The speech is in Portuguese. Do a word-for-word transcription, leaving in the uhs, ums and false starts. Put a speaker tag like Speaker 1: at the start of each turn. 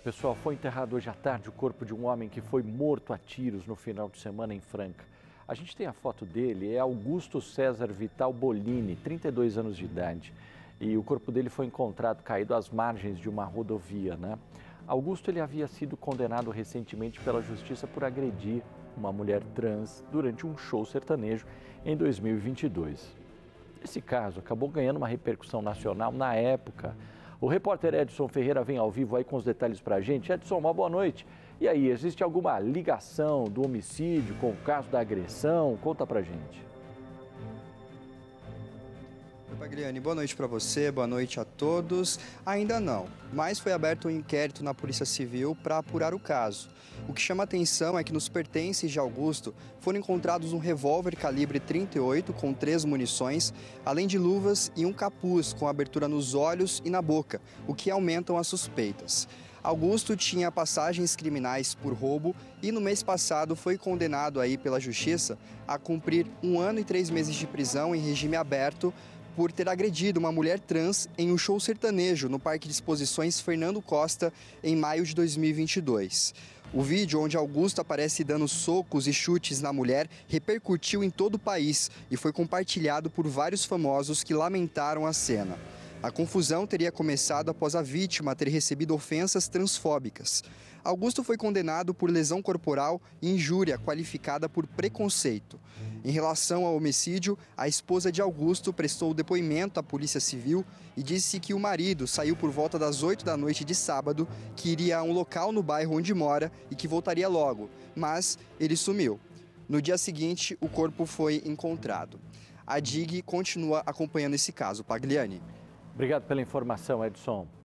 Speaker 1: Pessoal, foi enterrado hoje à tarde o corpo de um homem que foi morto a tiros no final de semana em Franca. A gente tem a foto dele, é Augusto César Vital Bolini, trinta e dois anos de idade. E o corpo dele foi encontrado caído às margens de uma rodovia, né? Augusto ele havia sido condenado recentemente pela justiça por agredir uma mulher trans durante um show sertanejo em dois mil e vinte e dois. Esse caso acabou ganhando uma repercussão nacional na época. O repórter Edson Ferreira vem ao vivo aí com os detalhes para a gente. Edson, uma boa noite. E aí, existe alguma ligação do homicídio com o caso da agressão? Conta pra gente.
Speaker 2: Oi, Pagliani, boa noite para você, boa noite a todos. Ainda não, mas foi aberto um inquérito na Polícia Civil para apurar o caso. O que chama atenção é que nos pertences de Augusto foram encontrados um revólver calibre trinta e oito com três munições, além de luvas e um capuz com abertura nos olhos e na boca, o que aumentam as suspeitas. Augusto tinha passagens criminais por roubo e no mês passado foi condenado aí pela Justiça a cumprir um ano e três meses de prisão em regime aberto por ter agredido uma mulher trans em um show sertanejo no Parque de Exposições Fernando Costa em maio de dois mil e vinte e dois. O vídeo onde Augusto aparece dando socos e chutes na mulher repercutiu em todo o país e foi compartilhado por vários famosos que lamentaram a cena. A confusão teria começado após a vítima ter recebido ofensas transfóbicas. Augusto foi condenado por lesão corporal e injúria qualificada por preconceito. Em relação ao homicídio, a esposa de Augusto prestou depoimento à Polícia Civil e disse que o marido saiu por volta das oito da noite de sábado, que iria a um local no bairro onde mora e que voltaria logo, mas ele sumiu. No dia seguinte, o corpo foi encontrado. A D I G continua acompanhando esse caso. Pagliani.
Speaker 1: Obrigado pela informação, Edson.